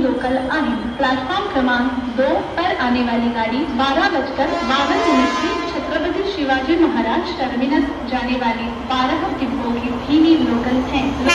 Local आहिनि। Platform क्रमांक 2 पर आने वाली गाड़ी 12:52 की छत्रपति शिवाजी महाराज टर्मिनस जाने वाली 12 डिब्बों की धीमी लोकल है।